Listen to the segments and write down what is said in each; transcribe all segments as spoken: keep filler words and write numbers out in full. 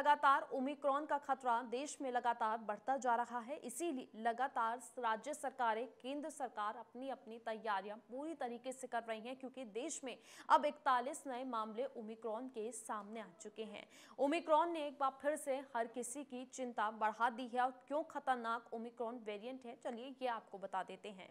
लगातार ओमिक्रॉन का खतरा देश में लगातार बढ़ता जा रहा है। इसीलिए लगातार राज्य सरकारें, केंद्र सरकार अपनी अपनी तैयारियां पूरी तरीके से कर रही हैं, क्योंकि देश में अब इकतालीस नए मामले ओमिक्रॉन के सामने आ चुके हैं। ओमिक्रॉन ने एक बार फिर से हर किसी की चिंता बढ़ा दी है। और क्यों खतरनाक ओमिक्रॉन वेरिएंट है, चलिए ये आपको बता देते हैं।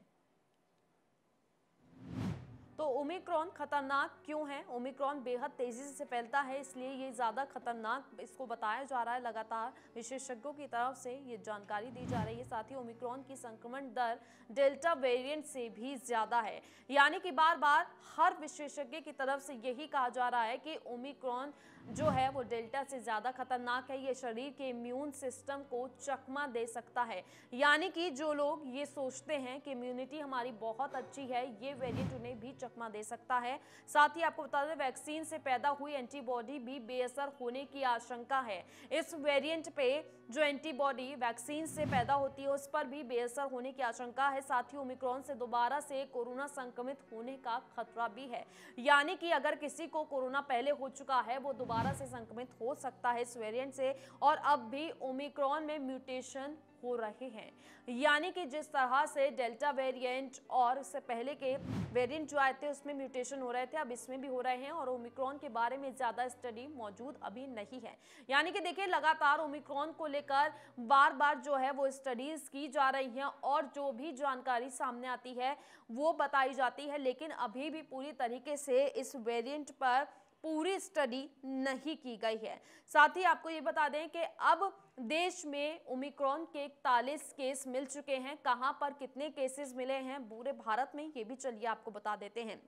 तो ओमिक्रॉन खतरनाक क्यों है? ओमिक्रॉन बेहद तेजी से फैलता है, इसलिए ये ज़्यादा खतरनाक इसको बताया जा रहा है। लगातार विशेषज्ञों की तरफ से ये जानकारी दी जा रही है। साथ ही ओमिक्रॉन की संक्रमण दर डेल्टा वेरिएंट से भी ज़्यादा है, यानी कि बार बार हर विशेषज्ञ की तरफ से यही कहा जा रहा है कि ओमिक्रॉन जो है वो डेल्टा से ज़्यादा खतरनाक है। ये शरीर के इम्यून सिस्टम को चकमा दे सकता है, यानी कि जो लोग ये सोचते हैं कि इम्यूनिटी हमारी बहुत अच्छी है, ये वेरिएंट उन्हें भी चकमा दे सकता है। साथ ही आपको बता दें, वैक्सीन से पैदा हुई एंटीबॉडी भी बेअसर होने की आशंका है। इस वेरिएंट पे जो एंटीबॉडी वैक्सीन से पैदा होती है उस पर भी बेअसर होने की आशंका है। साथ ही ओमिक्रॉन से दोबारा से कोरोना संक्रमित होने का खतरा भी है, यानी कि अगर किसी को कोरोना पहले हो चुका है वो दोबारा से संक्रमित हो सकता है इस वेरिएंट से। और अब भी ओमिक्रॉन में म्यूटेशन हो रहे हैं, यानी कि जिस तरह से डेल्टा वेरिएंट और उससे पहले के वेरिएंट जो आए थे उसमें म्यूटेशन हो रहे थे, अब इसमें भी हो रहे हैं। और ओमिक्रॉन के बारे में ज़्यादा स्टडी मौजूद अभी नहीं है, यानी कि देखिए लगातार ओमिक्रॉन को लेकर बार बार जो है वो स्टडीज की जा रही हैं और जो भी जानकारी सामने आती है वो बताई जाती है, लेकिन अभी भी पूरी तरीके से इस वेरिएंट पर पूरी स्टडी नहीं की गई है। साथ ही आपको ये बता दें कि अब देश में ओमिक्रॉन के इकतालीस केस मिल चुके हैं। कहां पर कितने केसेस मिले हैं पूरे भारत में, ये भी चलिए आपको बता देते हैं।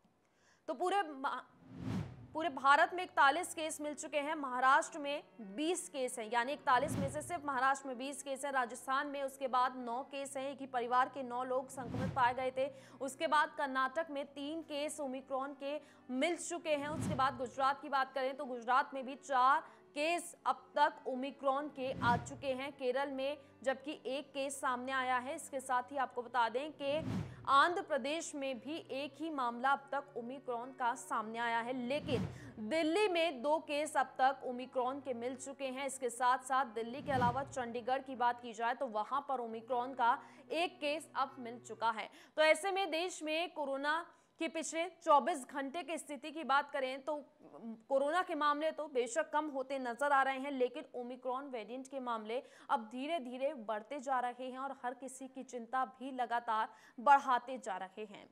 तो पूरे पूरे भारत में इकतालीस केस मिल चुके हैं। महाराष्ट्र में बीस केस हैं, यानी इकतालीस में से सिर्फ महाराष्ट्र में बीस केस हैं। राजस्थान में उसके बाद नौ केस हैं, एक ही परिवार के नौ लोग संक्रमित पाए गए थे। उसके बाद कर्नाटक में तीन केस ओमिक्रॉन के मिल चुके हैं। उसके बाद गुजरात की बात करें तो गुजरात में भी चार केस अब तक ओमिक्रॉन के आ चुके हैं। केरल में जबकि एक केस सामने आया है। इसके साथ ही आपको बता दें कि आंध्र प्रदेश में भी एक ही मामला अब तक ओमिक्रॉन का सामने आया है, लेकिन दिल्ली में दो केस अब तक ओमिक्रॉन के मिल चुके हैं। इसके साथ साथ दिल्ली के अलावा चंडीगढ़ की बात की जाए तो वहां पर ओमिक्रॉन का एक केस अब मिल चुका है। तो ऐसे में देश में कोरोना कि पिछले चौबीस घंटे की स्थिति की बात करें तो कोरोना के मामले तो बेशक कम होते नजर आ रहे हैं, लेकिन ओमिक्रॉन वेरिएंट के मामले अब धीरे धीरे बढ़ते जा रहे हैं और हर किसी की चिंता भी लगातार बढ़ाते जा रहे हैं।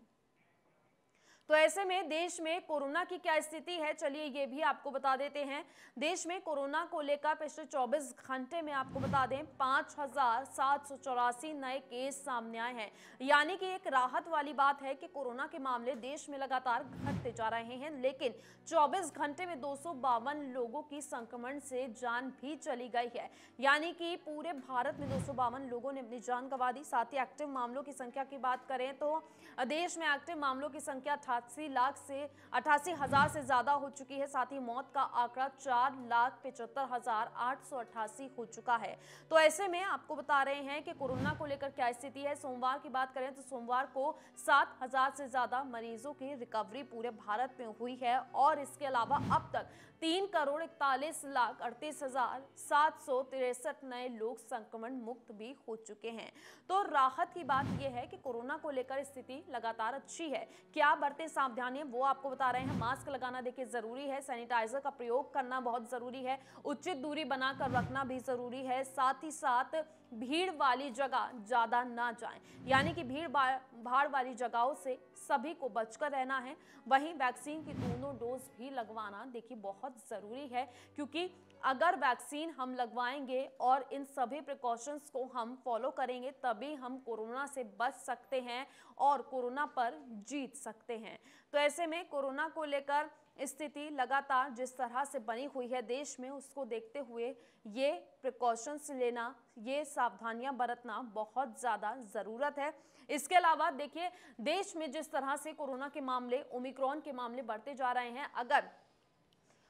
तो ऐसे में देश में कोरोना की क्या स्थिति है, चलिए ये भी आपको बता देते हैं। देश में कोरोना को लेकर पिछले चौबीस घंटे में आपको बता दें पाँच हजार सात सौ चौरासी नए केस सामने आए हैं, यानी कि एक राहत वाली बात है कि कोरोना के मामले देश में लगातार घटते जा रहे हैं। लेकिन चौबीस घंटे में दो सौ बावन लोगों की संक्रमण से जान भी चली गई है, यानी कि पूरे भारत में दो सौ बावन लोगों ने अपनी जान गंवा दी। साथ ही एक्टिव मामलों की संख्या की बात करें तो देश में एक्टिव मामलों की संख्या अठासी लाख से अठासी हजार से ज्यादा हो चुकी है। साथ ही मौत का आंकड़ा चार लाख पिछहत्तर हजार आठ सौ अट्ठासी हो चुका है। तो ऐसे में आपको बता रहे हैं कि कोरोना को लेकर क्या स्थिति है। सोमवार की बात करें तो सोमवार को सात हजार से ज्यादा मरीजों की रिकवरी पूरे भारत में हुई है और इसके अलावा अब तक तीन करोड़ इकतालीस लाख अड़तीस हजार सात सौ तिरसठ नए लोग संक्रमण मुक्त भी हो चुके हैं। तो राहत की बात यह है कि कोरोना को लेकर स्थिति लगातार अच्छी है। क्या बरते सावधानी वो आपको बता रहे हैं। मास्क लगाना देखिए जरूरी है, सैनिटाइजर का प्रयोग करना बहुत जरूरी है, उचित दूरी बनाकर रखना भी जरूरी है। साथ ही साथ भीड़ वाली जगह ज्यादा ना जाएं, यानी कि भीड़ भाड़ वाली जगहों से सभी को बचकर रहना है। वहीं वैक्सीन की दोनों डोज भी लगवाना देखिए बहुत जरूरी है, क्योंकि अगर वैक्सीन हम लगवाएंगे और इन सभी प्रिकॉशंस को हम फॉलो करेंगे तभी हम कोरोना से बच सकते हैं और कोरोना पर जीत सकते हैं। तो ऐसे में कोरोना को लेकर स्थिति लगातार जिस तरह से बनी हुई है देश में, उसको देखते हुए ये प्रिकॉशंस लेना, ये सावधानियां बरतना बहुत ज़्यादा ज़रूरत है। इसके अलावा देखिए देश में जिस तरह से कोरोना के मामले, ओमिक्रॉन के मामले बढ़ते जा रहे हैं, अगर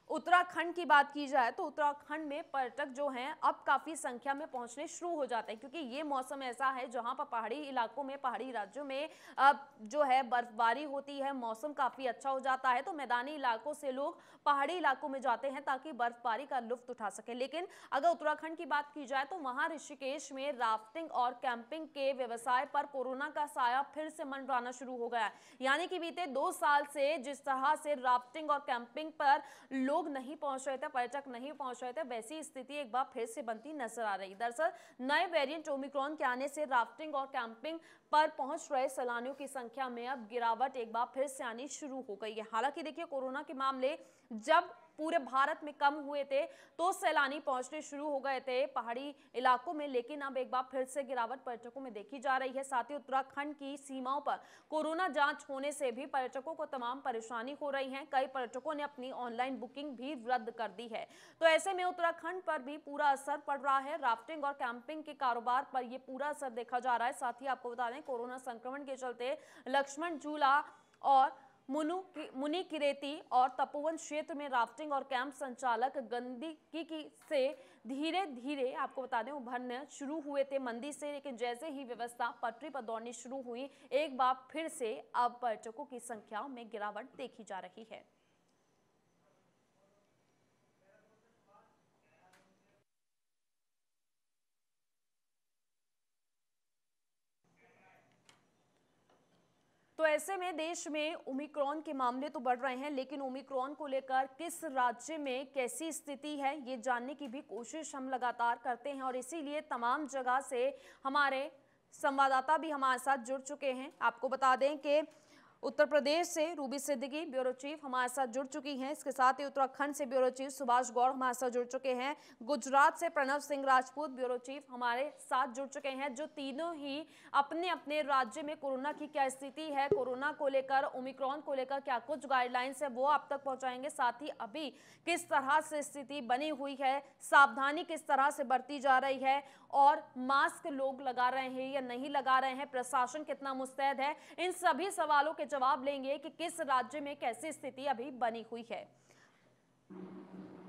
उत्तराखंड की बात की जाए तो उत्तराखंड में पर्यटक जो हैं अब काफ़ी संख्या में पहुंचने शुरू हो जाते हैं, क्योंकि ये मौसम ऐसा है जहां पर पहाड़ी इलाकों में, पहाड़ी राज्यों में अब जो है बर्फबारी होती है, मौसम काफ़ी अच्छा हो जाता है, तो मैदानी इलाकों से लोग पहाड़ी इलाकों में जाते हैं ताकि बर्फबारी का लुत्फ उठा सके। लेकिन अगर उत्तराखंड की बात की जाए तो वहां ऋषिकेश में राफ्टिंग और कैंपिंग के व्यवसाय पर कोरोना का साया फिर से मंडराना शुरू हो गया है। यानी कि बीते दो साल से जिस तरह से राफ्टिंग और कैंपिंग पर लोग नहीं पहुंच रहे थे, पर्यटक नहीं पहुंच रहे थे, वैसी स्थिति एक बार फिर से बनती नजर आ रही। दरअसल नए वेरिएंट ओमिक्रॉन के आने से राफ्टिंग और कैंपिंग पर पहुंच रहे सैलानियों की संख्या में अब गिरावट एक बार फिर से आनी शुरू हो गई है। हालांकि देखिए, कोरोना के मामले जब पूरे भारत में कम हुए थे तो सैलानी पहुंचने शुरू हो गए थे पहाड़ी इलाकों में, लेकिन अब एक बार फिर से गिरावट पर्यटकों में देखी जा रही है। साथ ही उत्तराखंड की सीमाओं पर कोरोना जांच होने से भी पर्यटकों को तमाम परेशानी हो रही है। कई पर्यटकों ने अपनी ऑनलाइन बुकिंग भी रद्द कर दी है। तो ऐसे में उत्तराखंड पर भी पूरा असर पड़ रहा है। राफ्टिंग और कैंपिंग के कारोबार पर यह पूरा असर देखा जा रहा है। साथ ही आपको बता दें, कोरोना संक्रमण के चलते लक्ष्मण झूला और मुनु की मुनि किरेती और तपोवन क्षेत्र में राफ्टिंग और कैंप संचालक गंदगी की से धीरे धीरे आपको बता दें उभरने शुरू हुए थे मंदी से, लेकिन जैसे ही व्यवस्था पटरी पर दौड़नी शुरू हुई, एक बार फिर से अब पर्यटकों की संख्या में गिरावट देखी जा रही है। तो ऐसे में देश में ओमिक्रॉन के मामले तो बढ़ रहे हैं, लेकिन ओमिक्रॉन को लेकर किस राज्य में कैसी स्थिति है ये जानने की भी कोशिश हम लगातार करते हैं, और इसीलिए तमाम जगह से हमारे संवाददाता भी हमारे साथ जुड़ चुके हैं। आपको बता दें कि उत्तर प्रदेश से रूबी सिद्दीकी ब्यूरो चीफ हमारे साथ जुड़ चुकी हैं। इसके साथ ही उत्तराखंड से ब्यूरो चीफ सुभाष गौड़ हमारे साथ जुड़ चुके हैं। गुजरात से प्रणव सिंह राजपूत ब्यूरो चीफ हमारे साथ जुड़ चुके हैं, जो तीनों ही अपने अपने राज्य में कोरोना की क्या स्थिति है, कोरोना को लेकर, ओमिक्रॉन को लेकर क्या कुछ गाइडलाइंस है वो आप तक पहुंचाएंगे। साथ ही अभी किस तरह से स्थिति बनी हुई है, सावधानी किस तरह से बरती जा रही है, और मास्क लोग लगा रहे हैं या नहीं लगा रहे हैं, प्रशासन कितना मुस्तैद है, इन सभी सवालों के जवाब लेंगे कि किस राज्य में कैसी स्थिति अभी बनी हुई है।